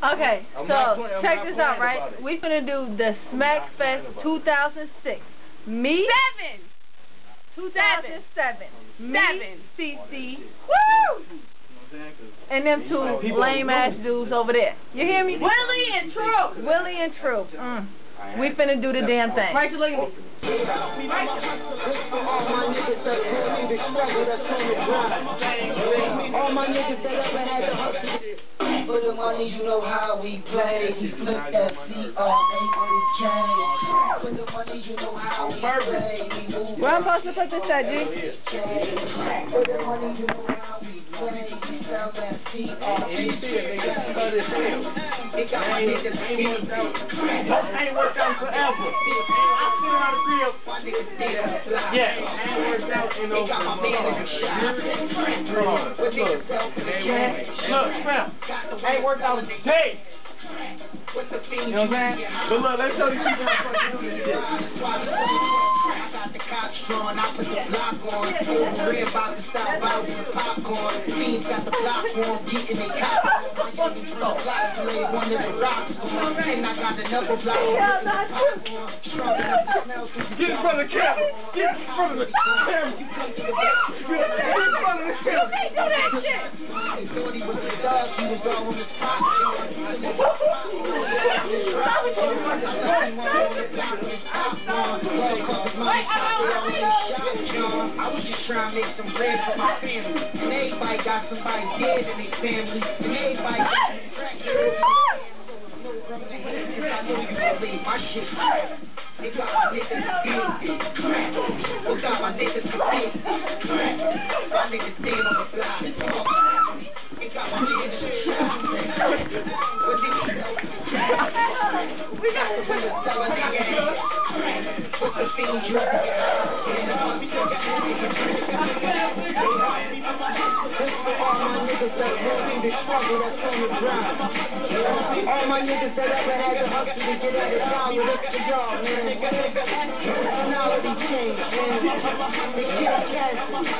Okay, so check this out, right? We finna do the Smak Fest 2006. Me. 2007. Me. CC. Woo! And them two lame ass dudes over there. You hear me? Willie and True. Willie and True. We finna do the damn thing. Rachel, look at me. All my niggas that ever had to hustle. For the money, you know how we play. We flip that C-R-A-O-K. For the money, you know how we play. We move. Where I'm supposed to put this at, G? For the money, you know how we play. We sell that C-R-A-O-K. It got my niggas ain't worked out forever. I sit around the crib. my niggas stay on the fly. Yeah, I ain't worked out in no It got my man in the shop. With niggas sell for the cash. Look, fam, I ain't worked out today. With the fiend, You know what I'm saying? But look, let's show these people how to do this shit. I got the cops drawn, I put the block on. We're about to stop out with popcorn. Fiends got the block on, beating they cops on. My young block play one of the rocks on. And I got another block on. Strong enough to smell through the Get in front of the camera. Get in front of the camera. Get in front of the camera. You can't do that shit. He thought he was a dog, he was all on the spot. I was just trying to make some bread for my family. And everybody got somebody dead in their family. And everybody got some crack. From the head, cause I know you believe my shit. It got my niggas big. It got my niggas big. My niggas stand on the block. It got my niggas in the shop. But niggas know. We got to When the summer nigga with the fiend drip. All my niggas that really the struggle that's on the grind. All my niggas that ever had to hustle to get out of town, that's the job, man. Personality change, man. They can't cancel me.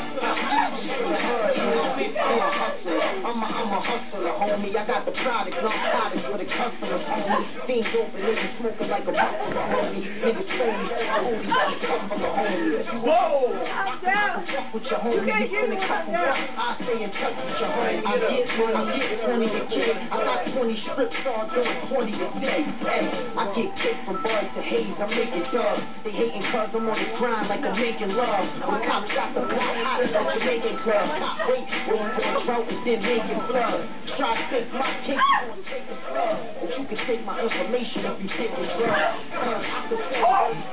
I'm a hustler, homie. I got the product, not products for the customers, homie. Things open, niggas smoking like a buffalo, homie. Niggas phony, I only got a couple of homies. Whoa! I'm down. Fuck with your homie, You can't you give me finna one couple down. bucks. I stay in touch with your homie. I get 20 a kid. I got 20 strips, start doing 20 a day. Hey, I get kicked from bars to haze, I'm making dubs. They hating cause I'm on the grind like I'm making love. When cops got the block hot at the Jamaican club. Wait for a drought and then making flood. Try to take my cake, you gon' take a slug. But you can take my information if you take a drug. Cause I can say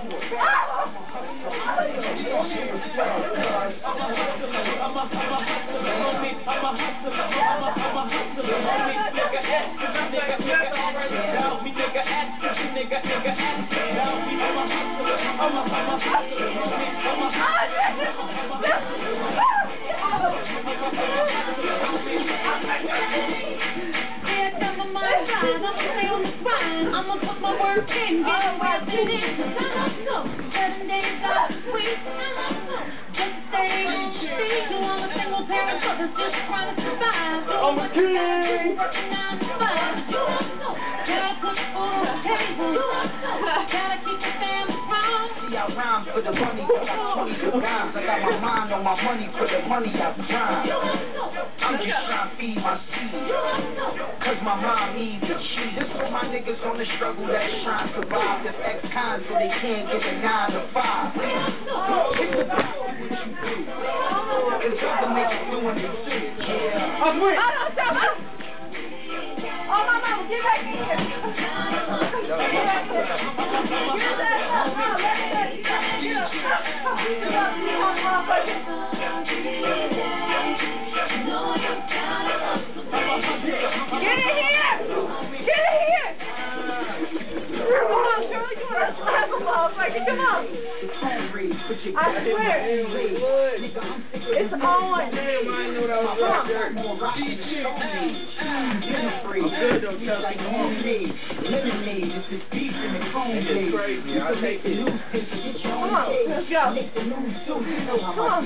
I'ma put my work in, get my shit in. I'm up, 7 days out of the week. Just stay on the street. Do all the single parent mothers just trying to survive. I'm a king! Working 9 to 5. Gotta put food on the table. Gotta keep the family proud. See, I rhyme for the money, I got 20 good rhymes. I got my mind on my money for the money I grind. I'm just trying to feed my seed. Cause my mom needs a cheese. This for my niggas on the struggle that's trying to survive. This ex-con so they can't get a 9 to 5. It's about what you do. It's other niggas doing it too. Yeah. I'm with. Oh, my mama, get back in here. Get back in here. Get that up. Get up. Get in here. Get in here. Come on, Shirley. You want to slap a motherfucker. Come on. I swear. It's on. Come on. Come on, let's go. Come on.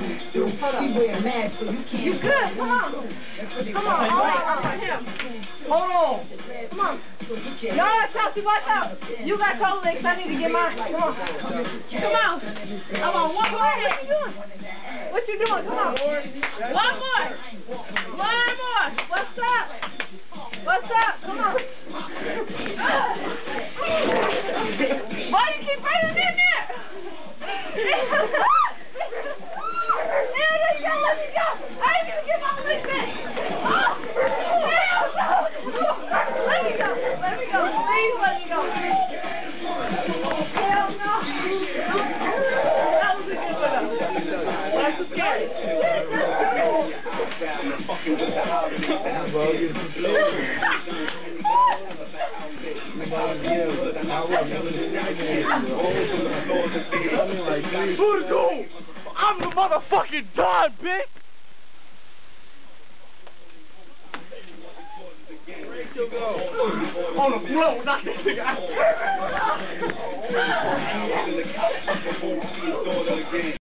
You good? Come on. Come on. All right, him. Hold on. Come on. No, Chelsea, watch out. You got cold legs. I need to get mine. Come on. Come on. Come on. One more. What you doing? What you doing? Come on. One more. One more. What's up? What's up? Come on. Why do you keep running in there? Let me go. I ain't gonna get my leg back. Oh, hell no. Let me go. Let me go. Please let me go. Hell no. That was a good one. That's a scary. Who's cool? I'm the motherfucking Don, bitch! On the floor, knock this nigga out.